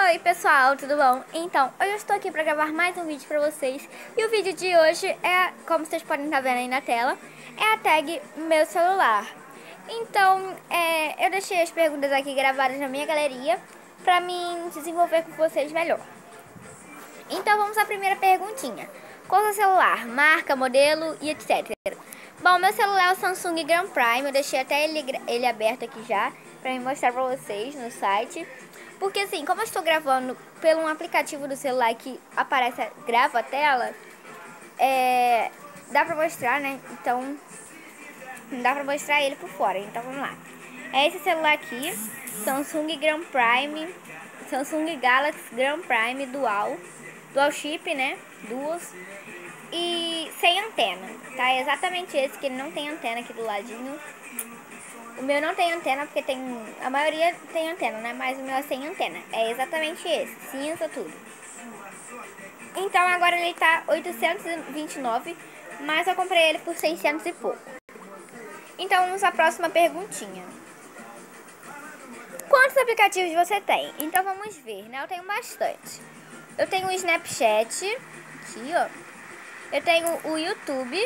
Oi pessoal, tudo bom? Então, hoje eu estou aqui para gravar mais um vídeo para vocês. E o vídeo de hoje é, como vocês podem estar vendo aí na tela, é a tag meu celular. Então, eu deixei as perguntas aqui gravadas na minha galeria para mim desenvolver com vocês melhor. Então vamos à primeira perguntinha. Qual é o celular? Marca, modelo e etc. Bom, meu celular é o Samsung Grand Prime. Eu deixei até ele aberto aqui já para me mostrar para vocês no site. Porque assim, como eu estou gravando pelo um aplicativo do celular que grava a tela, dá pra mostrar, né? Então, não dá pra mostrar ele por fora. Então, vamos lá. É esse celular aqui, Samsung Grand Prime, Samsung Galaxy Grand Prime Dual chip, né? Duas. E sem antena, tá? É exatamente esse, que ele não tem antena aqui do ladinho. O meu não tem antena, porque a maioria tem antena, né? Mas o meu é sem antena. É exatamente esse, cinza, tudo. Então agora ele tá 829, mas eu comprei ele por 600 e pouco. Então vamos à próxima perguntinha. Quantos aplicativos você tem? Então vamos ver, né? Eu tenho bastante. Eu tenho o Snapchat, aqui ó. Eu tenho o YouTube,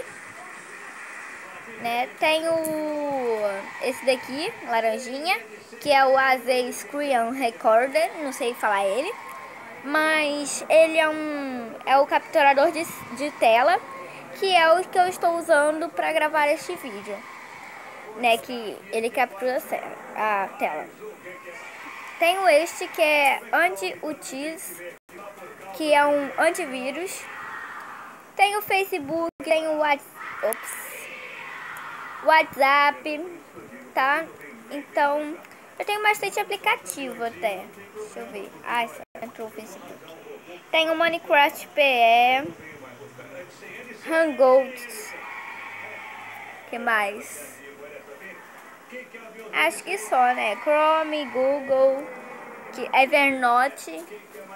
né? Tenho esse daqui, laranjinha, que é o AZ Screen Recorder, não sei falar ele, mas ele é o capturador de tela, que é o que eu estou usando para gravar este vídeo, né? Que ele captura a tela. Tenho este que é Anti-UTIS, que é um antivírus. Tenho o Facebook, tenho o WhatsApp, tá? Então, eu tenho bastante aplicativo até. Deixa eu ver. Ah, só entrou o Facebook. Tenho o Minecraft PE, Hangouts. Que mais? Acho que só, né? Chrome, Google, Evernote.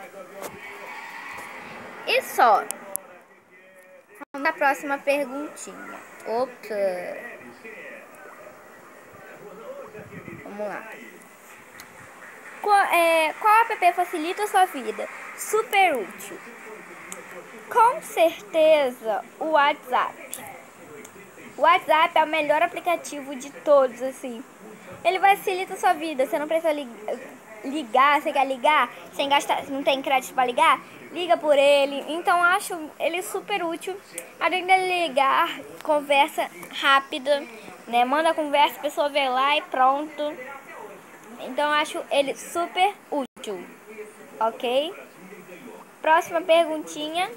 E só. Vamos na próxima perguntinha. Opa! Vamos lá. Qual app facilita a sua vida? Super útil. Com certeza o WhatsApp. O WhatsApp é o melhor aplicativo de todos, assim. Ele facilita a sua vida. Você não precisa ligar, você quer ligar sem gastar, não tem crédito para ligar? Liga por ele. Então acho ele super útil. Além de ligar, conversa rápida, né? Manda conversa, a pessoa vê lá e pronto. Então acho ele super útil, ok? Próxima perguntinha.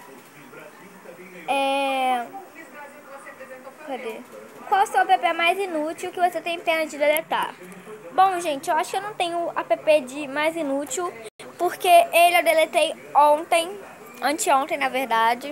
Cadê? Qual o seu app mais inútil que você tem pena de deletar? Bom, gente, eu acho que eu não tenho app de mais inútil, porque ele eu deletei anteontem, na verdade.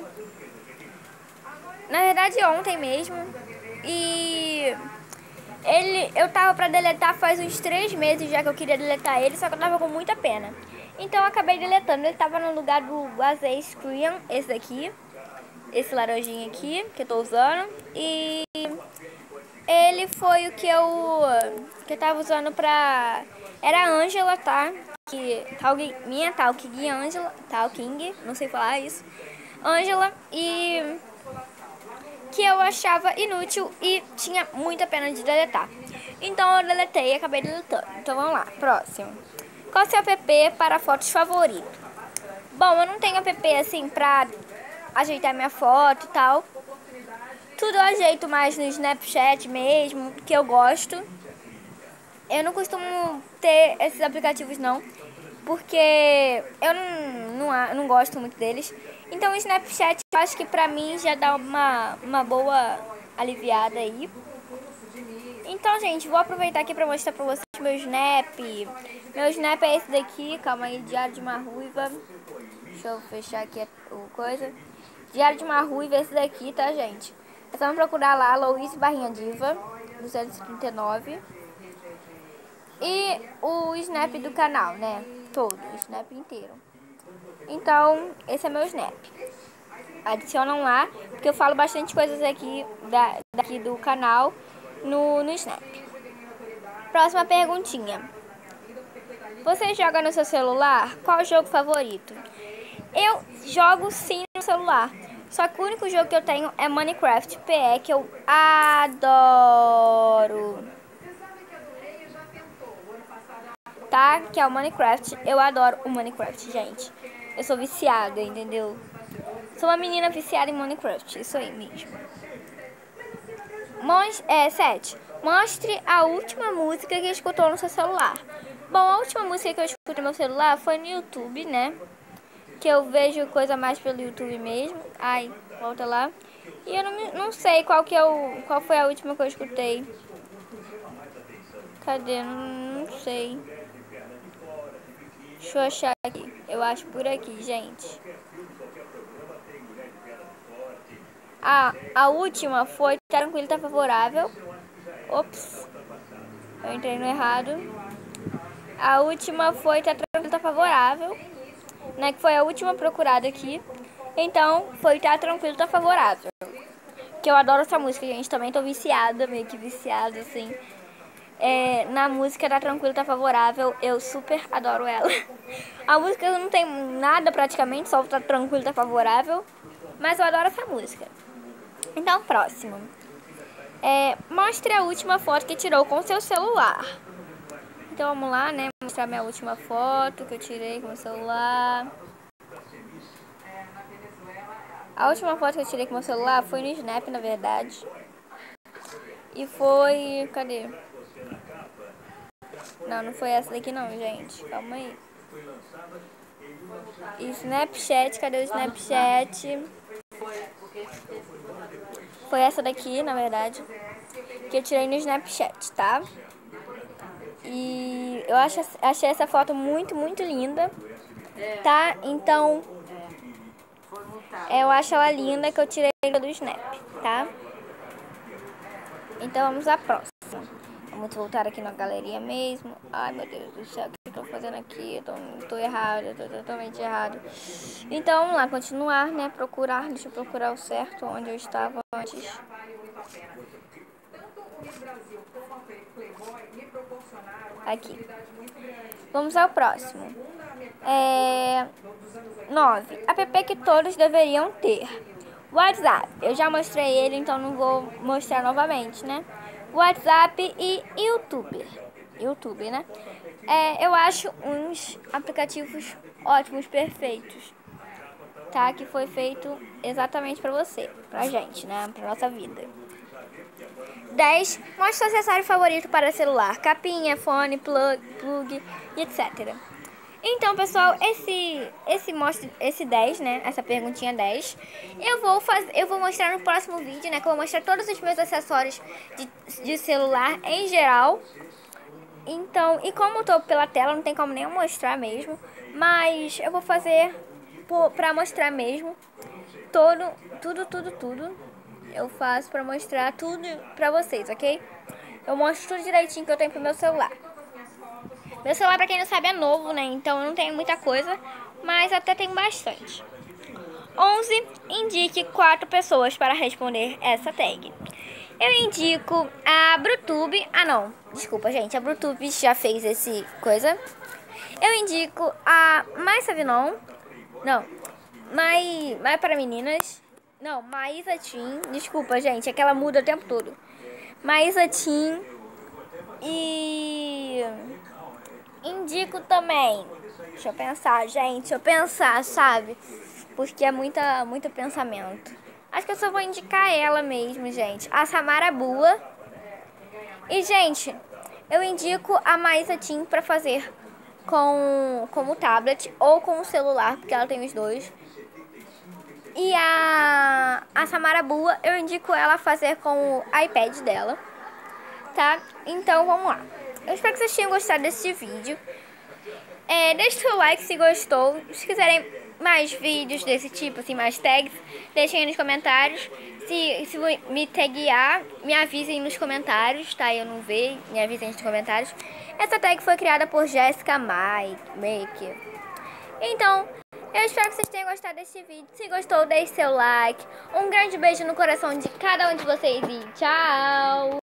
Na verdade, ontem mesmo. E eu tava pra deletar faz uns 3 meses já que eu queria deletar ele, só que eu tava com muita pena. Então eu acabei deletando. Ele tava no lugar do AZ Screen, esse daqui. Esse laranjinho aqui, que eu tô usando. E ele foi o que eu tava usando pra... Era a Angela, tá? Minha Talking Angela, Talking, não sei falar isso. Angela, e que eu achava inútil e tinha muita pena de deletar. Então eu deletei e acabei deletando. Então vamos lá, próximo. Qual é o seu app para fotos favorito? Bom, eu não tenho app assim pra ajeitar minha foto e tal. Tudo eu ajeito mais no Snapchat mesmo, que eu gosto. Eu não costumo ter esses aplicativos não, porque eu não gosto muito deles. Então o Snapchat eu acho que pra mim já dá uma boa aliviada aí. Então, gente, vou aproveitar aqui pra mostrar pra vocês meu Snap. Meu Snap é esse daqui, calma aí, Diário de uma Ruiva. Deixa eu fechar aqui o coisa. Diário de uma Ruiva, esse daqui, tá, gente? É só procurar lá, Louise Barrinha Diva, 239. E o Snap do canal, né? Todo, o Snap inteiro. Então, esse é meu Snap. Adicionam lá, porque eu falo bastante coisas aqui daqui do canal no Snap. Próxima perguntinha. Você joga no seu celular? Qual o jogo favorito? Eu jogo sim no celular. Só que o único jogo que eu tenho é Minecraft PE, que eu adoro. Tá? Que é o Minecraft. Eu adoro o Minecraft, gente. Eu sou viciada, entendeu? Sou uma menina viciada em Minecraft. Isso aí mesmo. 7. Mostre a última música que escutou no seu celular. Bom, a última música que eu escutei no meu celular foi no YouTube, né? Que eu vejo coisa mais pelo YouTube mesmo. Ai, volta lá. E eu não sei qual foi a última que eu escutei. Cadê? Não sei. Deixa eu achar aqui. Eu acho por aqui, gente. A última foi Tá Tranquilo, Tá Favorável. Ops. Eu entrei no errado. A última foi Tá Tranquilo, Tá Favorável, né? Que foi a última procurada aqui. Então, foi Tá Tranquilo, Tá Favorável. Que eu adoro essa música, gente. Também tô viciada, meio que viciada, assim. Na música Tá Tranquilo, Tá Favorável. Eu super adoro ela. A música não tem nada praticamente, só Tá Tranquilo, Tá Favorável. Mas eu adoro essa música. Então, próximo. Mostre a última foto que tirou com seu celular. Então, vamos lá, né? Mostrar minha última foto que eu tirei com o celular. A última foto que eu tirei com o meu celular foi no Snap, na verdade. E foi... Cadê? Não foi essa daqui não, gente. Calma aí. Snapchat, cadê o Snapchat? Foi essa daqui, na verdade, que eu tirei no Snapchat, tá? E eu achei essa foto muito, muito linda, tá? Então, eu acho ela linda, que eu tirei do Snap, tá? Então, vamos à próxima. Vamos voltar aqui na galeria mesmo. Ai, meu Deus do céu, o que eu tô fazendo aqui? Eu tô errado, eu tô totalmente errado. Então, vamos lá, continuar, né? Procurar, deixa eu procurar o certo, onde eu estava antes. Aqui. Vamos ao próximo. 9. App que todos deveriam ter. WhatsApp. Eu já mostrei ele, então não vou mostrar novamente, né? WhatsApp e YouTube, né? Eu acho uns aplicativos ótimos, perfeitos, tá? Que foi feito exatamente pra você, pra gente, né? Pra nossa vida. 10. Mostre seu acessório favorito para celular. Capinha, fone, plug e etc. Então, pessoal, esse 10, né? Essa perguntinha 10, eu vou mostrar no próximo vídeo, né? Que eu vou mostrar todos os meus acessórios de celular em geral. Então, e como eu tô pela tela, não tem como nem eu mostrar mesmo. Mas eu vou fazer pra mostrar mesmo. Tudo. Eu faço pra mostrar tudo pra vocês, ok? Eu mostro tudo direitinho que eu tenho pro meu celular. Meu celular, pra quem não sabe, é novo, né? Então eu não tenho muita coisa, mas até tenho bastante. 11. Indique 4 pessoas para responder essa tag. Eu indico a Brutube. Não. Desculpa, gente. A Brutube já fez esse coisa. Eu indico a Mais Savinon. Não. Mais para meninas. Não, Maísa Tim. Desculpa, gente. É que ela muda o tempo todo. Maísa Tim. E... indico também. Deixa eu pensar, gente. Deixa eu pensar, sabe? Porque é muito pensamento. Acho que eu só vou indicar ela mesmo, gente. A Samara Bua. E, gente, eu indico a Maísa Tim pra fazer com o tablet ou com o celular, porque ela tem os dois. E a Samara Bua, eu indico ela fazer com o iPad dela, tá? Então, vamos lá. Eu espero que vocês tenham gostado desse vídeo. Deixe seu like se gostou. Se quiserem mais vídeos desse tipo, assim, mais tags, deixem aí nos comentários. Se me taguear, me avisem nos comentários, tá? Eu não vejo, me avisem nos comentários. Essa tag foi criada por Jessica Maker. Então, eu espero que vocês tenham gostado desse vídeo. Se gostou, deixe seu like. Um grande beijo no coração de cada um de vocês e tchau!